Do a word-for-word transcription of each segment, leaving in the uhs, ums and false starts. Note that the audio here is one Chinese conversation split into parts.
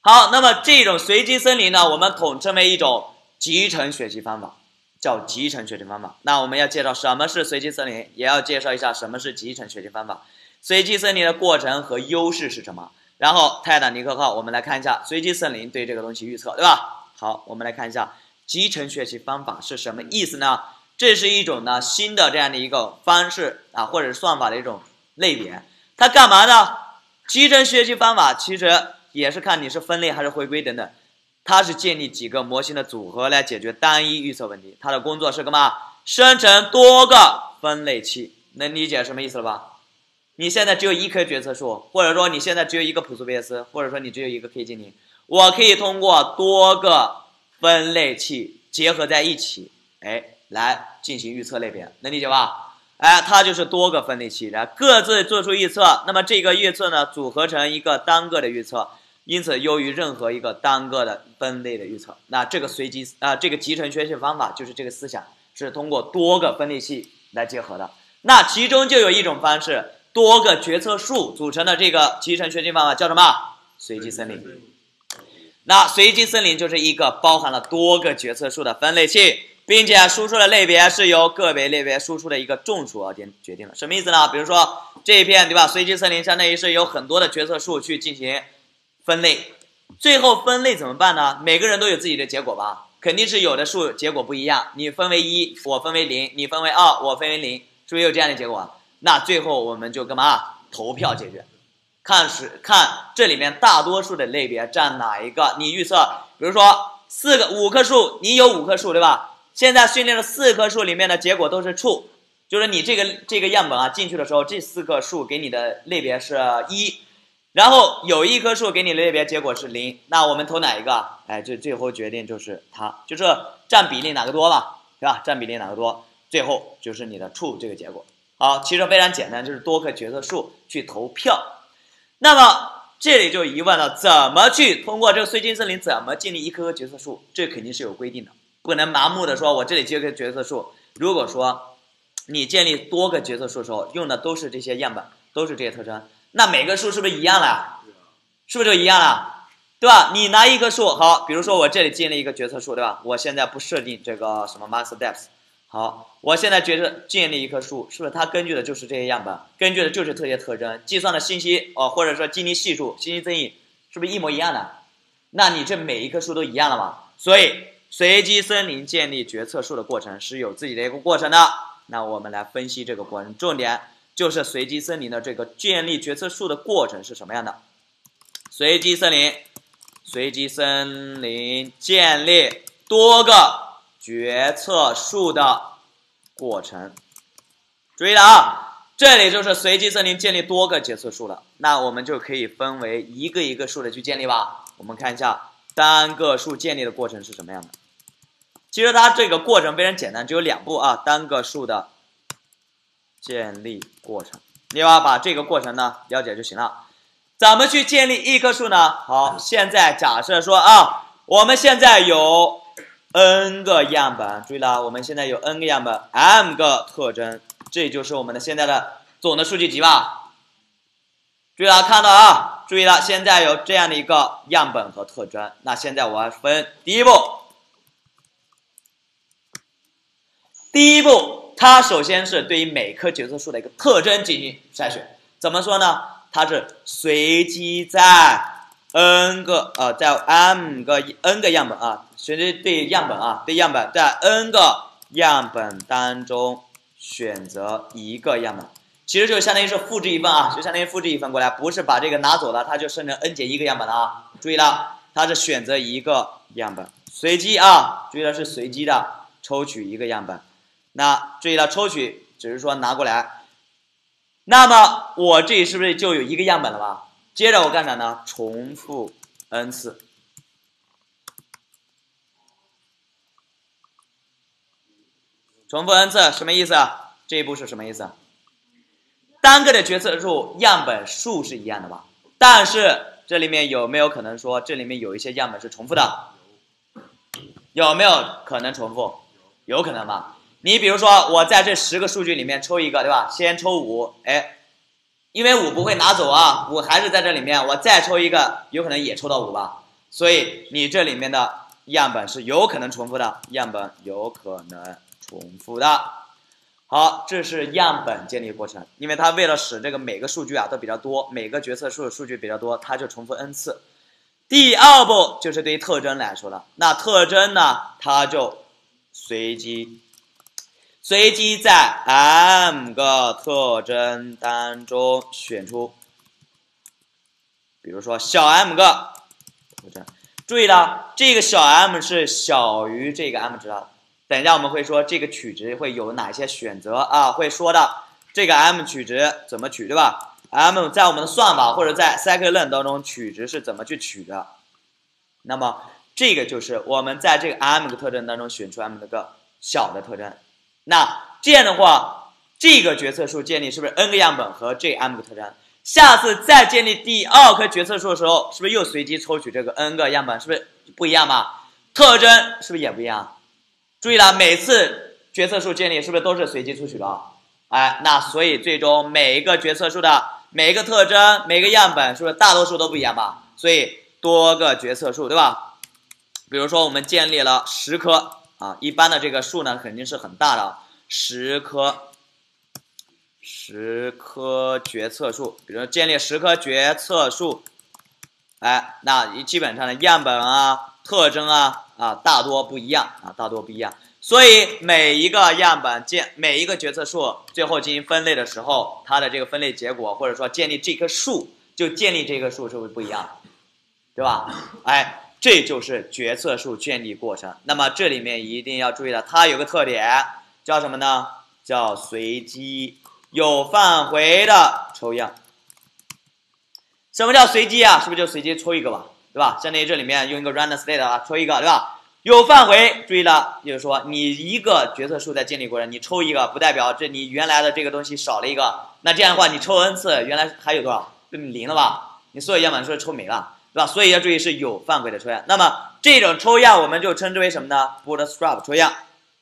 好，那么这种随机森林呢，我们统称为一种集成学习方法，叫集成学习方法。那我们要介绍什么是随机森林，也要介绍一下什么是集成学习方法。随机森林的过程和优势是什么？然后泰坦尼克号，我们来看一下随机森林对这个东西预测，对吧？好，我们来看一下集成学习方法是什么意思呢？这是一种呢新的这样的一个方式啊，或者是算法的一种类别。它干嘛呢？集成学习方法其实也是看你是分类还是回归等等，它是建立几个模型的组合来解决单一预测问题。它的工作是干嘛？生成多个分类器，能理解什么意思了吧？你现在只有一棵决策树，或者说你现在只有一个朴素贝斯，或者说你只有一个 K 精灵，我可以通过多个分类器结合在一起，哎，来进行预测类别，能理解吧？哎，它就是多个分类器，然后各自做出预测，那么这个预测呢组合成一个单个的预测，因此优于任何一个单个的分类的预测。那这个随机啊、呃，这个集成学习方法就是这个思想，是通过多个分类器来结合的。那其中就有一种方式，多个决策树组成的这个集成学习方法叫什么？随机森林。那随机森林就是一个包含了多个决策树的分类器，并且输出的类别是由个别类别输出的一个众数而决定的。什么意思呢？比如说这一片，对吧？随机森林相当于是有很多的决策树去进行分类，最后分类怎么办呢？每个人都有自己的结果吧，肯定是有的数结果不一样，你分为一，我分为零，你分为二，我分为零，是不是有这样的结果？那最后我们就干嘛？投票解决，看是看这里面大多数的类别占哪一个，你预测，比如说四个五棵树，你有五棵树，对吧？现在训练的四棵树里面的结果都是 true， 就是你这个这个样本啊进去的时候，这四棵树给你的类别是一，然后有一棵树给你的类别结果是零，那我们投哪一个？哎，这最后决定就是它，就是占比例哪个多吧，对吧？占比例哪个多，最后就是你的 true 这个结果。好，其实非常简单，就是多个决策树去投票。那么这里就疑问了，怎么去通过这个随机森林怎么建立一棵棵决策树？这肯定是有规定的，不能盲目的说我这里接个决策树。如果说你建立多个决策树的时候用的都是这些样本，都是这些特征，那每个树是不是一样了？是不是就一样了？对吧？你拿一棵树，好，比如说我这里建立一个决策树，对吧？我现在不设定这个什么 master depth。好，我现在觉得建立一棵树，是不是它根据的就是这些样本，根据的就是这些特征，计算的信息哦，或者说基尼系数、信息增益，是不是一模一样的？那你这每一棵树都一样了嘛？所以随机森林建立决策树的过程是有自己的一个过程的。那我们来分析这个过程，重点就是随机森林的这个建立决策树的过程是什么样的？随机森林，随机森林建立多个决策树的过程，注意了啊，这里就是随机森林建立多个决策树了。那我们就可以分为一个一个树的去建立吧。我们看一下单个树建立的过程是什么样的。其实它这个过程非常简单，只有两步啊，单个树的建立过程，你要把这个过程呢了解就行了。怎么去建立一棵树呢？好，现在假设说啊，我们现在有n 个样本，注意了，我们现在有 n 个样本 ，m 个特征，这就是我们的现在的总的数据集吧。注意了，看到啊，注意了，现在有这样的一个样本和特征。那现在我要分第一步，第一步，它首先是对于每棵决策树的一个特征进行筛选。怎么说呢？它是随机在 n 个呃，在 m 个 n 个样本啊，随机对样本啊，对样本在 n 个样本当中选择一个样本，其实就相当于是复制一份啊，就相当于复制一份过来，不是把这个拿走了，它就生成 n 减一个样本了啊。注意了，它是选择一个样本，随机啊，注意了是随机的，抽取一个样本。那注意了，抽取只是说拿过来，那么我这里是不是就有一个样本了吧？接着我干啥呢？重复 n 次，重复 n 次什么意思啊？这一步是什么意思？单个的决策树样本数是一样的吧？但是这里面有没有可能说这里面有一些样本是重复的？有没有可能重复？有可能吧？你比如说我在这十个数据里面抽一个，对吧？先抽五，哎。因为五不会拿走啊，五还是在这里面，我再抽一个，有可能也抽到五吧。 所以你这里面的样本是有可能重复的，样本有可能重复的。好，这是样本建立过程，因为它为了使这个每个数据啊都比较多，每个决策树的数据比较多，它就重复 n 次。第二步就是对于特征来说了，那特征呢，它就随机，随机在 m 个特征当中选出，比如说小 m 个特征，注意了，这个小 m 是小于这个 m 值的。等一下我们会说这个取值会有哪些选择啊，会说的这个 m 取值怎么取，对吧 ？m 在我们的算法或者在 scikit-learn 当中取值是怎么去取的？那么这个就是我们在这个 m 个特征当中选出 m 那个小的特征。那这样的话，这个决策树建立是不是 n 个样本和这 m 个特征？下次再建立第二颗决策树的时候，是不是又随机抽取这个 n 个样本？是不是不一样嘛？特征是不是也不一样？注意了，每次决策树建立是不是都是随机抽取的？哎，那所以最终每一个决策树的每一个特征、每个样本，是不是大多数都不一样吧？所以多个决策树，对吧？比如说我们建立了十颗啊，一般的这个数呢肯定是很大的，十颗，十颗决策树，比如说建立十颗决策树，哎，那基本上的样本啊、特征啊。啊，大多不一样啊，大多不一样。所以每一个样本建每一个决策树最后进行分类的时候，它的这个分类结果或者说建立这棵树就建立这棵树是不是不一样，对吧？哎，这就是决策树建立过程。那么这里面一定要注意的，它有个特点叫什么呢？叫随机有范围的抽样。什么叫随机啊？是不是就随机抽一个吧？对吧？相当于这里面用一个 random state 啊，抽一个，对吧？有范围，注意了，就是说你一个决策树在建立过程，你抽一个，不代表这你原来的这个东西少了一个。那这样的话，你抽 n 次，原来还有多少？零了吧？你所有样本数抽没了，对吧？所以要注意是有范围的抽样。那么这种抽样我们就称之为什么呢 ？bootstrap 抽样。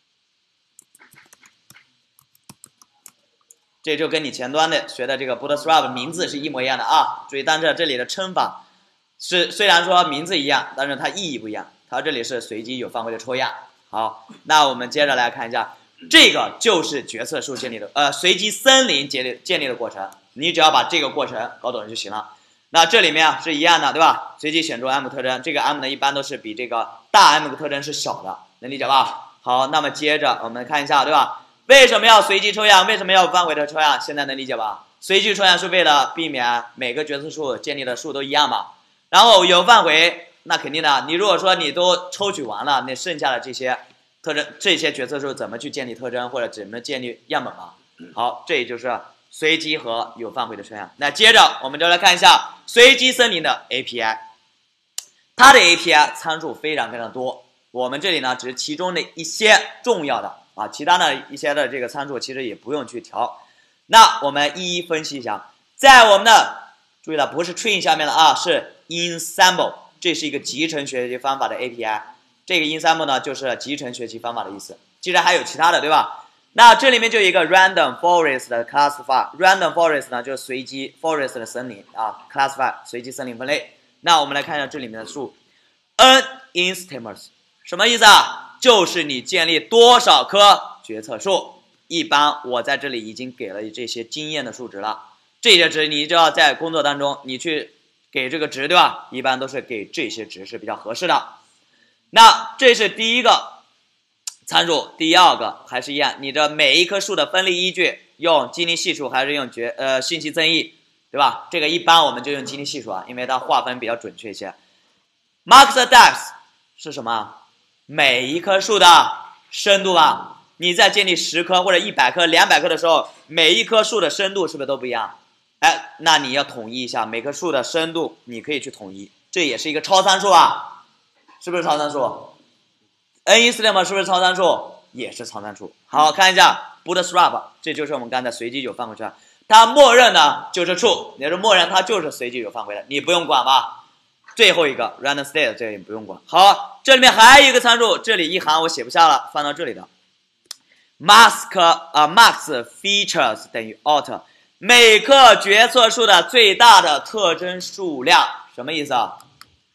这就跟你前端的学的这个 bootstrap 名字是一模一样的啊。注意，但是这里的称法。是虽然说名字一样，但是它意义不一样。它这里是随机有范围的抽样。好，那我们接着来看一下，这个就是决策树建立的，呃，随机森林建立建立的过程。你只要把这个过程搞懂就行了。那这里面啊是一样的，对吧？随机选出 m 特征，这个 m 呢一般都是比这个大 m 的特征是小的，能理解吧？好，那么接着我们看一下，对吧？为什么要随机抽样？为什么要有范围的抽样？现在能理解吧？随机抽样是为了避免每个决策树建立的数都一样嘛。然后有范围，那肯定的。你如果说你都抽取完了，那剩下的这些特征、这些决策树怎么去建立特征，或者怎么建立样本嘛？好，这就是随机和有范围的抽样。那接着我们就来看一下随机森林的 A P I， 它的 A P I 参数非常非常多。我们这里呢只是其中的一些重要的啊，其他的一些的这个参数其实也不用去调。那我们一一分析一下，在我们的注意了，不是 train 下面的啊，是 ensemble， 这是一个集成学习方法的 A P I。这个 ensemble 呢，就是集成学习方法的意思。其实还有其他的，对吧？那这里面就有一个 random forest 的 classify，random forest 呢就是随机 forest 的森林啊 ，classify 随机森林分类。那我们来看一下这里面的数 ，n instance 什么意思啊？就是你建立多少棵决策树。一般我在这里已经给了这些经验的数值了。这些值你就要在工作当中你去给这个值，对吧？一般都是给这些值是比较合适的。那这是第一个参数，第二个还是一样，你的每一棵树的分类依据用基尼系数还是用决呃信息增益，对吧？这个一般我们就用基尼系数啊，因为它划分比较准确一些。max depth 是什么？每一棵树的深度吧。你在建立十棵或者一百棵、两百棵的时候，每一棵树的深度是不是都不一样？哎，那你要统一一下每棵树的深度，你可以去统一，这也是一个超参数啊，是不是超参数 ？n instance 是不是超参数？也是超参数。好，看一下 bootstrap， 这就是我们刚才随机有范围圈，它默认呢就是 true， 也就是默认它就是随机有范围的，你不用管吧。最后一个 random state 这个也不用管。好，这里面还有一个参数，这里一行我写不下了，放到这里的 mask 啊、呃、max features 等于 alt。每棵决策树的最大的特征数量什么意思啊？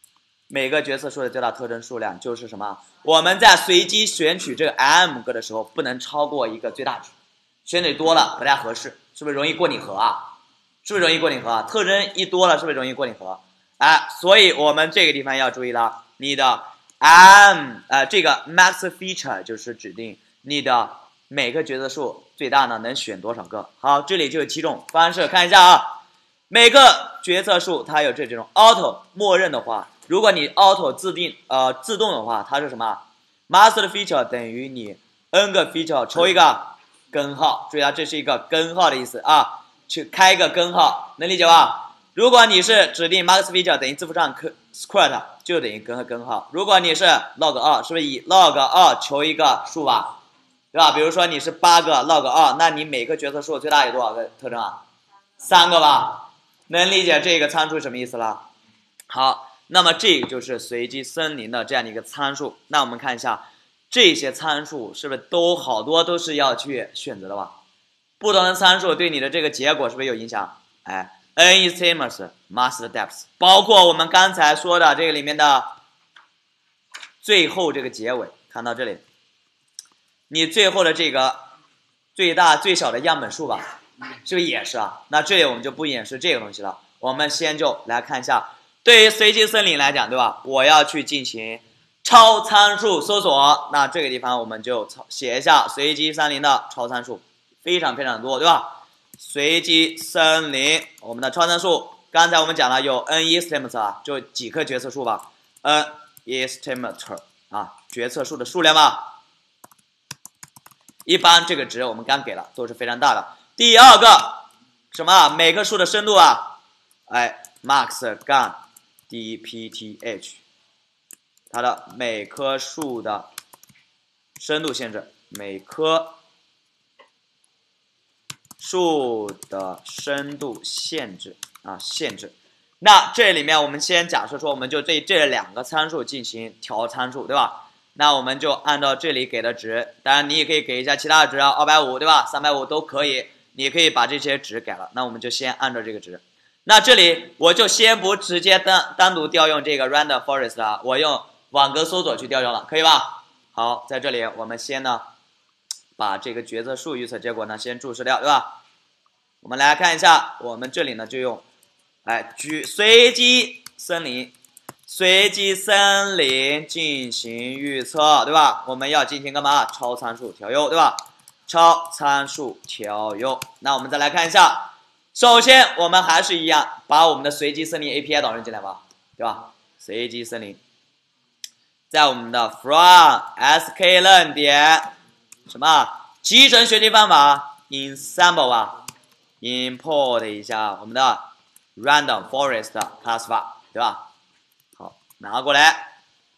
每个决策树的最大特征数量就是什么？我们在随机选取这个 m 个的时候，不能超过一个最大值，选取多了不太合适，是不是容易过拟合啊？是不是容易过拟合啊？特征一多了，是不是容易过拟合？哎，所以我们这个地方要注意了，你的 m 呃这个 max feature 就是指定你的每个决策树最大呢能选多少个。好，这里就有几种方式，看一下啊，每个决策树它有这这种 auto 默认的话，如果你 auto 自定呃自动的话，它是什么 master feature 等于你 n 个 feature 抽一个根号，注意啊，这是一个根号的意思啊。去开一个根号，能理解吧？如果你是指定 max feature 等于字符上 square 就等于根和根号。如果你是 log 二，是不是以 log 二求一个数吧？对吧？比如说你是八个 log 二，那你每个决策树最大有多少个特征啊？三个吧？能理解这个参数什么意思了？好，那么这个就是随机森林的这样的一个参数。那我们看一下这些参数是不是都好多都是要去选择的吧？不同的参数对你的这个结果是不是有影响？哎 ，n estimates master depth， 包括我们刚才说的这个里面的最后这个结尾，看到这里，你最后的这个最大最小的样本数吧，是不是也是啊？那这里我们就不演示这个东西了，我们先就来看一下，对于随机森林来讲，对吧？我要去进行超参数搜索，那这个地方我们就写一下随机森林的超参数。非常非常多，对吧？随机森林，我们的超参数，刚才我们讲了有 n estimator 啊，就几棵决策树吧 ，n estimator 啊，决策树的数量吧。一般这个值我们刚给了，都是非常大的。第二个什么？每棵树的深度啊，哎 ，max 杠 dpth， 它的每棵树的深度限制，每棵树的深度限制啊，限制。那这里面我们先假设说，我们就对这两个参数进行调参数，对吧？那我们就按照这里给的值，当然你也可以给一下其他的值啊，二百五对吧？三百五都可以，你可以把这些值改了。那我们就先按照这个值。那这里我就先不直接单单独调用这个 random forest 了，我用网格搜索去调用了，可以吧？好，在这里我们先呢。把这个决策树预测结果呢先注释掉，对吧？我们来看一下，我们这里呢就用，哎，举随机森林，随机森林进行预测，对吧？我们要进行干嘛？超参数调优，对吧？超参数调优。那我们再来看一下，首先我们还是一样，把我们的随机森林 A P I 导入进来吧，对吧？随机森林，在我们的 from sklearn 点。什么集成学习方法 ensemble 啊 import 一下我们的 random forest classifier 对吧？好，拿过来。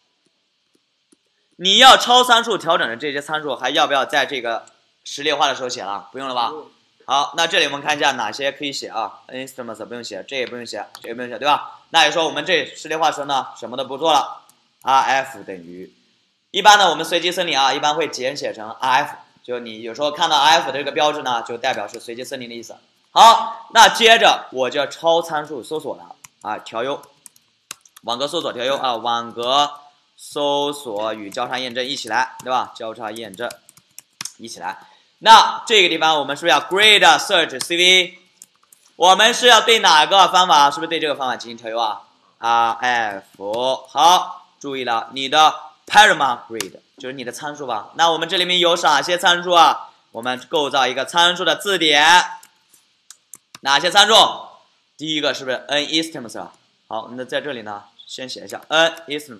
你要超参数调整的这些参数还要不要在这个实例化的时候写了？不用了吧？好，那这里我们看一下哪些可以写啊 instruments 不用写，这也不用写，这也不用写，对吧？那也说我们这实例化时呢什么都不做了 rf 等于一般呢，我们随机森林啊，一般会简写成 R F， 就你有时候看到 R F 的这个标志呢，就代表是随机森林的意思。好，那接着我就超参数搜索了啊，调优，网格搜索调优啊，网格搜索与交叉验证一起来，对吧？交叉验证一起来。那这个地方我们是不是要 grid search C V？ 我们是要对哪个方法？是不是对这个方法进行调优啊 ？R F 好，注意了，你的。Paramount grid 就是你的参数吧？那我们这里面有哪些参数啊？我们构造一个参数的字典，哪些参数？第一个是不是 n estimates 啊？好，那在这里呢，先写一下 n estimate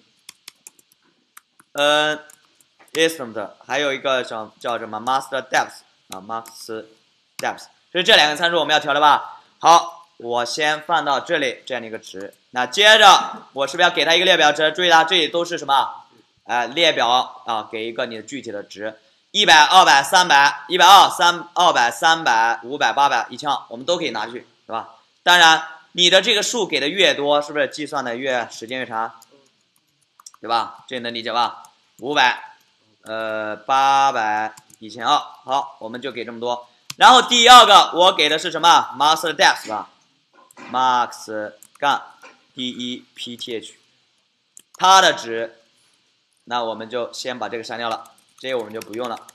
n estimate， 还有一个叫叫什么 master depth 啊 master depth， 就是这两个参数我们要调的吧？好，我先放到这里这样的一个值。那接着我是不是要给它一个列表值？注意它这里都是什么？哎，列表啊，给一个你的具体的值，一百、二百、三百、一百二、三、二百、三百、五百、八百、一千二，我们都可以拿去，对吧？当然，你的这个数给的越多，是不是计算的越时间越长，对吧？这能理解吧？五百，呃，八百、一千二，好，我们就给这么多。然后第二个，我给的是什么 ？master depth 吧 ，max 杠 depth。 它的值，那我们就先把这个删掉了，这个我们就不用了。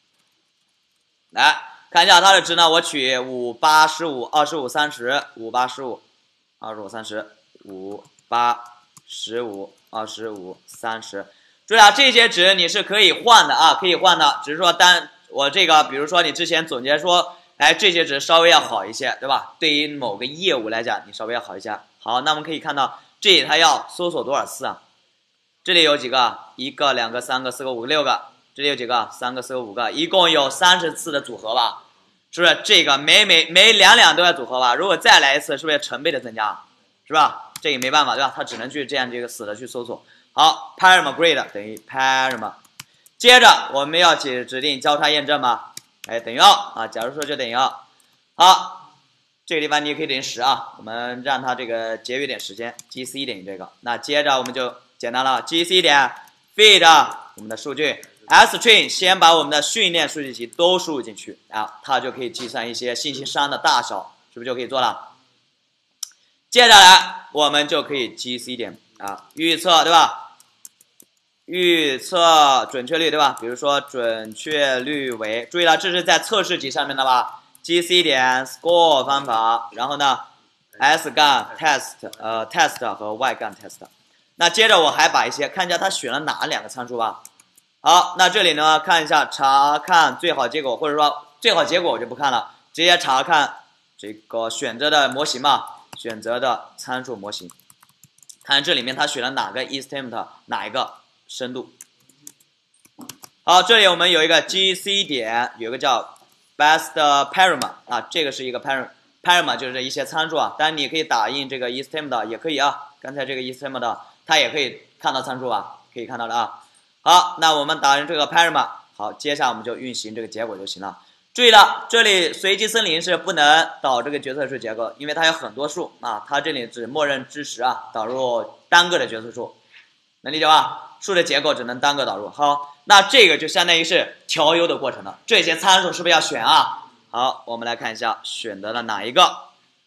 来看一下它的值呢，我取五、八、十五、二十五、三十，五、八、十五、二十五、三十，五、八、十五、二十五、三十。注意啊，这些值你是可以换的啊，可以换的，只是说单我这个，比如说你之前总结说，哎，这些值稍微要好一些，对吧？对于某个业务来讲，你稍微要好一些。好，那我们可以看到，这里它要搜索多少次啊？这里有几个？一个、两个、三个、四个、五个、六个。这里有几个？三个、四个、五个，一共有三十次的组合吧？是不是？这个每每每两两都要组合吧？如果再来一次，是不是成倍的增加？是吧？这也没办法，对吧？它只能去这样这个死的去搜索。好 ，param grade 等于 param。接着我们要去指定交叉验证吗？哎，等于二啊。假如说就等于二。好，这个地方你也可以等于十啊。我们让它这个节约点时间 ，gc 等于这个。那接着我们就简单了 ，gc 点 feed 我们的数据 string 先把我们的训练数据集都输入进去啊，它就可以计算一些信息商的大小，是不是就可以做了？接下来我们就可以 gc 点啊预测，对吧？预测准确率，对吧？比如说准确率为，注意了，这是在测试集上面的吧 ？gc 点 score 方法，然后呢 s 杠 test 呃 test 和 y 杠 test。那接着我还把一些看一下它选了哪两个参数吧。好，那这里呢看一下查看最好结果，或者说最好结果我就不看了，直接查看这个选择的模型嘛，选择的参数模型，看这里面它选了哪个 estimate 哪一个深度。好，这里我们有一个 gc 点，有一个叫 best param 啊，这个是一个 param param 就是一些参数啊，当然你可以打印这个 estimate 也可以啊，刚才这个 estimate 它也可以看到参数啊，可以看到了啊。好，那我们打印这个 param， 好，接下来我们就运行这个结果就行了。注意了，这里随机森林是不能导这个决策树结构，因为它有很多数啊，它这里只默认支持啊导入单个的决策树，能理解吧？数的结构只能单个导入。好，那这个就相当于是调优的过程了，这些参数是不是要选啊？好，我们来看一下选择了哪一个。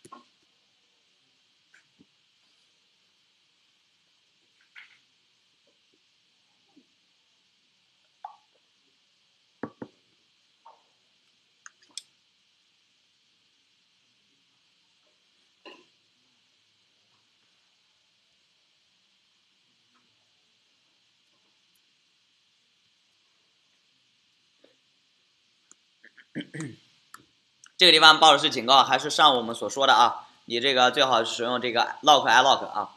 这个地方报的是警告，还是上我们所说的啊？你这个最好使用这个 lock ilock 啊。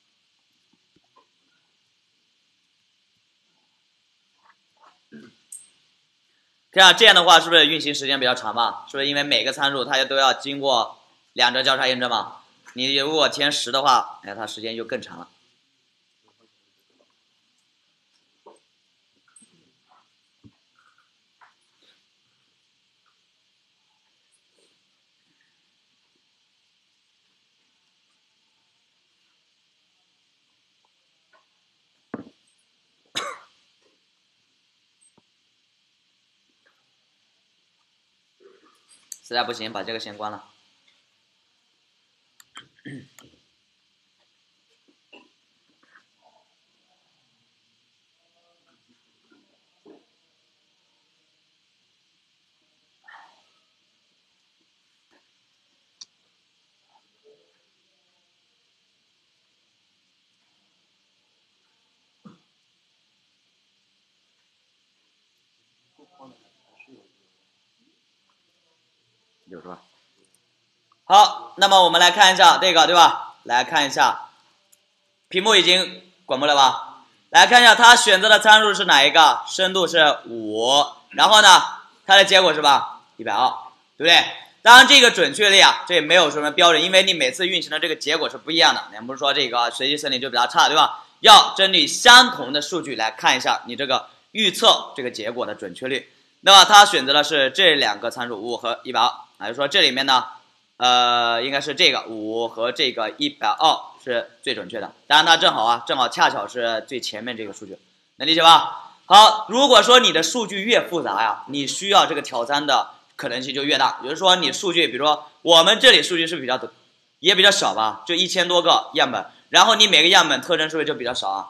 这样这样的话，是不是运行时间比较长嘛？是不是因为每个参数它都要经过两者交叉验证嘛？你如果填十的话，哎，它时间就更长了。实在不行，把这个先关了。有是吧？好，那么我们来看一下这个，对吧？来看一下，屏幕已经滚过了吧？来看一下它选择的参数是哪一个？深度是五，然后呢，它的结果是吧？一百二，对不对？当然这个准确率啊，这也没有什么标准，因为你每次运行的这个结果是不一样的。咱不是说这个随机森林就比较差，对吧？要针对相同的数据来看一下你这个预测这个结果的准确率。那么它选择的是这两个参数五和一百二，也就是说这里面呢，呃，应该是这个五和这个一百二是最准确的。当然它正好啊，正好恰巧是最前面这个数据，能理解吧？好，如果说你的数据越复杂呀，你需要这个挑战的可能性就越大。比如说你数据，比如说我们这里数据是比较也比较少吧，就一千多个样本，然后你每个样本特征是不是就比较少啊？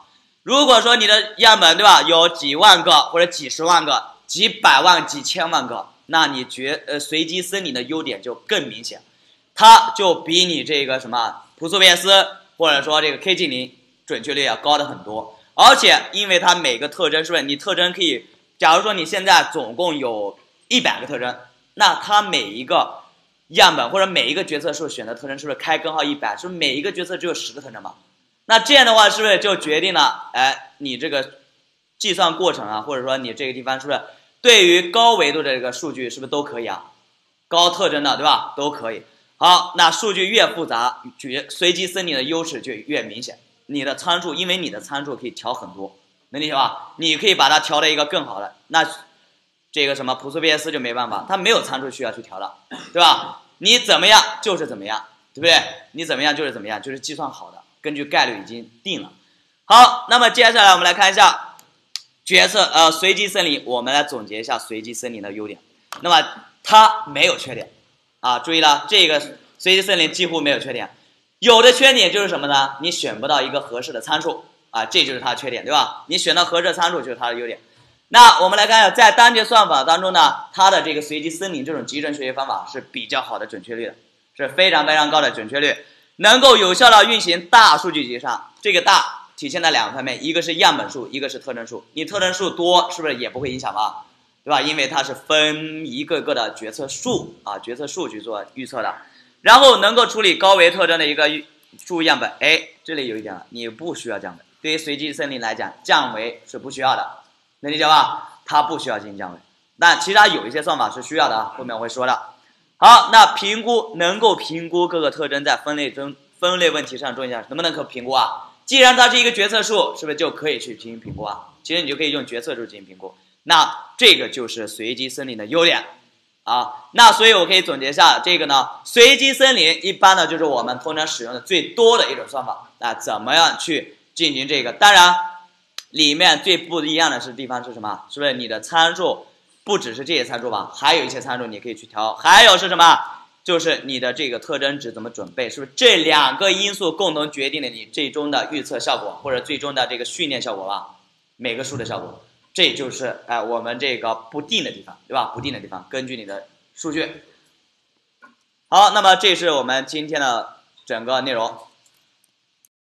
如果说你的样本对吧，有几万个或者几十万个、几百万、几千万个，那你觉呃随机森林的优点就更明显，它就比你这个什么朴素贝斯或者说这个 K G 零准确率要高的很多。而且因为它每个特征是不是你特征可以，假如说你现在总共有一百个特征，那它每一个样本或者每一个决策树选的特征是不是开根号一百？是不是每一个决策只有十个特征嘛？那这样的话是不是就决定了，哎，你这个计算过程啊，或者说你这个地方是不是对于高维度的这个数据是不是都可以啊？高特征的对吧？都可以。好，那数据越复杂，决随机森林的优势就越明显。你的参数，因为你的参数可以调很多，能理解吧？你可以把它调到一个更好的，那这个什么朴素贝叶斯就没办法，它没有参数需要去调了，对吧？你怎么样就是怎么样，对不对？你怎么样就是怎么样，就是计算好的，根据概率已经定了。好，那么接下来我们来看一下决策呃随机森林，我们来总结一下随机森林的优点。那么它没有缺点啊，注意了，这个随机森林几乎没有缺点。有的缺点就是什么呢？你选不到一个合适的参数啊，这就是它的缺点，对吧？你选到合适的参数就是它的优点。那我们来看一下，在单节算法当中呢，它的这个随机森林这种集成学习方法是比较好的准确率的，是非常非常高的准确率，能够有效的运行大数据集上。这个大体现在两个方面，一个是样本数，一个是特征数。你特征数多，是不是也不会影响嘛？对吧？因为它是分一个个的决策数啊，决策数去做预测的。然后能够处理高维特征的一个注样本，哎，这里有一点了，你不需要降维。对于随机森林来讲，降维是不需要的，能理解吧？它不需要进行降维，但其他有一些算法是需要的啊，后面我会说的。好，那评估能够评估各个特征在分类中分类问题上重要性能不能可评估啊？既然它是一个决策树，是不是就可以去进行评估啊？其实你就可以用决策树进行评估，那这个就是随机森林的优点。啊，那所以我可以总结一下，这个呢，随机森林一般呢就是我们通常使用的最多的一种算法。那怎么样去进行这个？当然，里面最不一样的是地方是什么？是不是你的参数不只是这些参数吧？还有一些参数你可以去调。还有是什么？就是你的这个特征值怎么准备？是不是这两个因素共同决定了你最终的预测效果，或者最终的这个训练效果吧？每个数的效果。这就是哎、呃、我们这个不定的地方，对吧？不定的地方，根据你的数据。好，那么这是我们今天的整个内容。